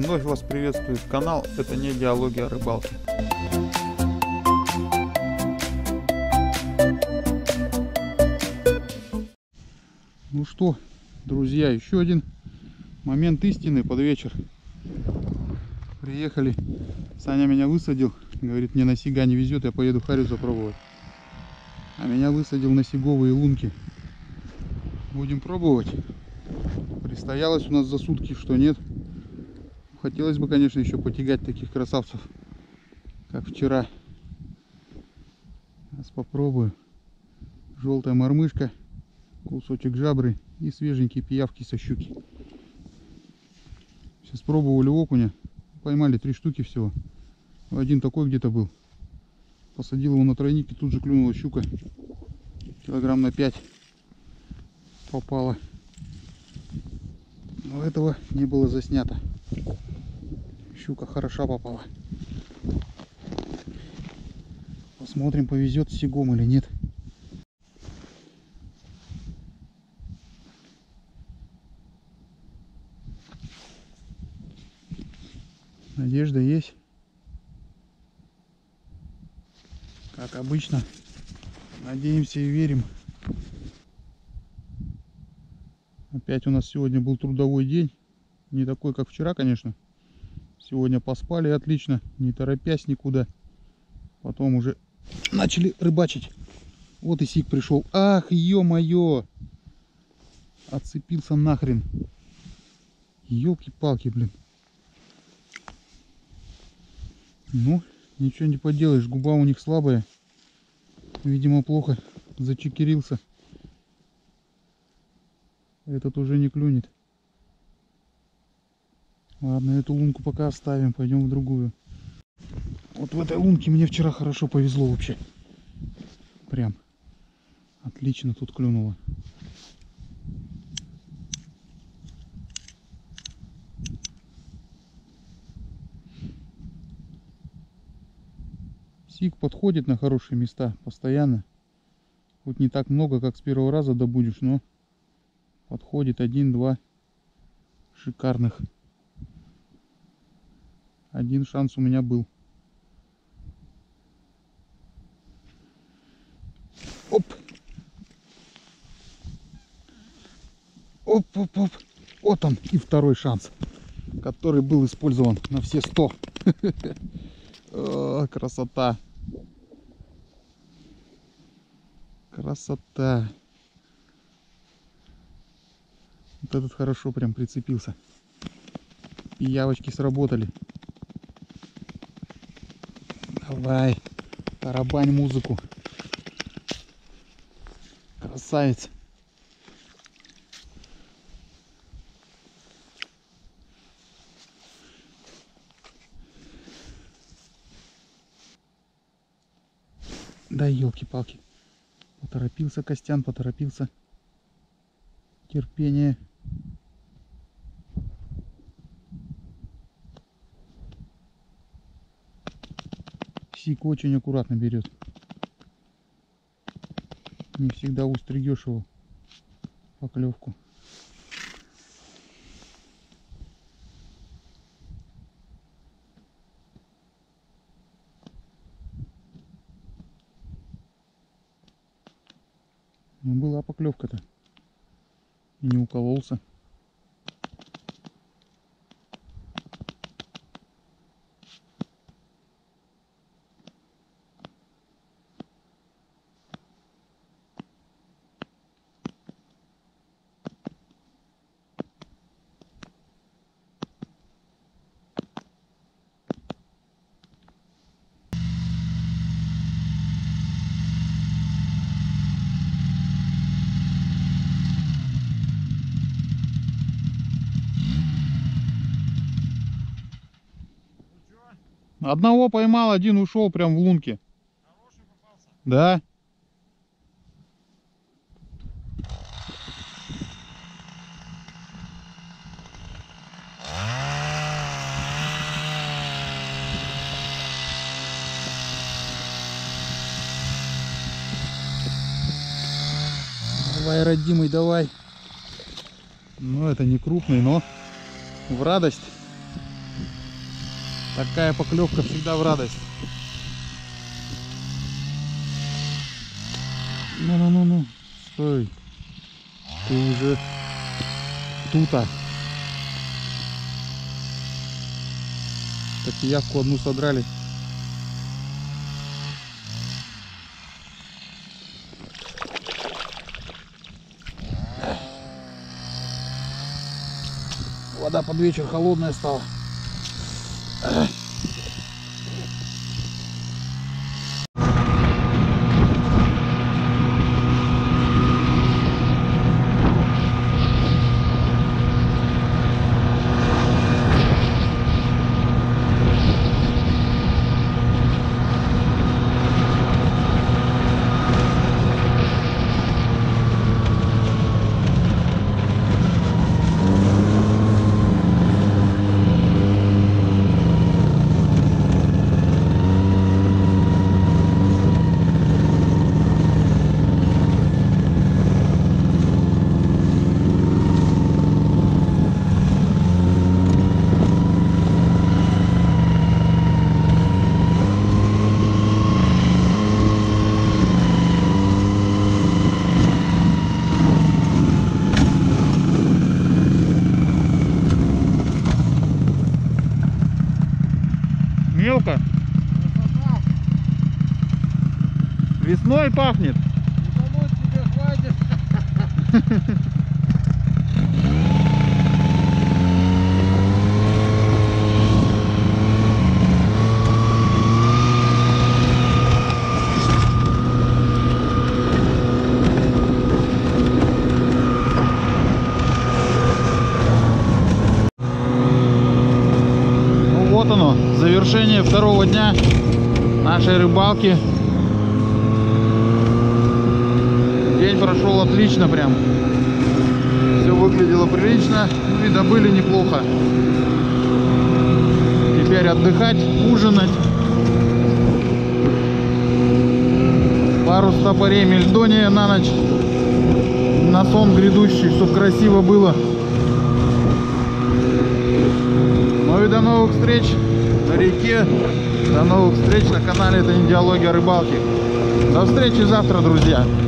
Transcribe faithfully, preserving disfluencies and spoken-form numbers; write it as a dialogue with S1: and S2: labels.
S1: Вновь вас приветствует канал «Это не диалоги о рыбалке». Ну что, друзья, еще один момент истины под вечер. Приехали, Саня меня высадил, говорит, мне на сига не везет, я поеду харю запробовать. А меня высадил на сиговые лунки. Будем пробовать. Пристоялось у нас за сутки, что нет. Хотелось бы, конечно, еще потягать таких красавцев, как вчера. Сейчас попробую. Желтая мормышка, кусочек жабры и свеженькие пиявки со щуки. Сейчас пробовали окуня. Поймали три штуки всего. Один такой где-то был. Посадил его на тройник, и тут же клюнула щука. Килограмм на пять попала. Но этого не было заснято. Щука хороша попала. Посмотрим, повезет с сигом или нет. Надежда есть. Как обычно. Надеемся и верим. Опять у нас сегодня был трудовой день. Не такой, как вчера, конечно. Сегодня поспали отлично, не торопясь никуда. Потом уже начали рыбачить. Вот и сик пришел. Ах, ё-моё! Отцепился нахрен. Ёлки-палки, блин. Ну, ничего не поделаешь, губа у них слабая. Видимо, плохо зачекерился. Этот уже не клюнет. Ладно, эту лунку пока оставим, пойдем в другую. Вот в этой лунке мне вчера хорошо повезло вообще. Прям отлично тут клюнуло. Сик подходит на хорошие места постоянно. Хоть не так много, как с первого раза добудешь, но подходит один-два шикарных. Один шанс у меня был. Оп! Оп-оп-оп! Вот он и второй шанс, который был использован на все сто. О, красота! Красота! Вот этот хорошо прям прицепился. Пиявочки сработали. Давай, тарабань музыку. Красавец. Да елки-палки. Поторопился Костян, поторопился. Терпение. Сик очень аккуратно берет. Не всегда устригешь его поклевку. Ну, была поклевка-то. И не укололся. Одного поймал, один ушел прям в лунке.
S2: Хороший попался?
S1: Да. Давай, родимый, давай. Ну, это не крупный, но в радость. Такая поклевка всегда в радость. Ну-ну-ну-ну, стой. Ты уже тут-то. Так и явку одну содрали. Вода под вечер холодная стала. Мелко. Весной пахнет.
S2: Утонуть тебе хватит.
S1: Ну вот оно, завершение второго дня нашей рыбалки. День прошел отлично прям. Все выглядело прилично. Ну и добыли неплохо. Теперь отдыхать, ужинать. Пару стопорей мельдония на ночь. На сон грядущий, чтобы красиво было. Ну и до новых встреч на реке. До новых встреч на канале «Это не диалоги о рыбалке». До встречи завтра, друзья.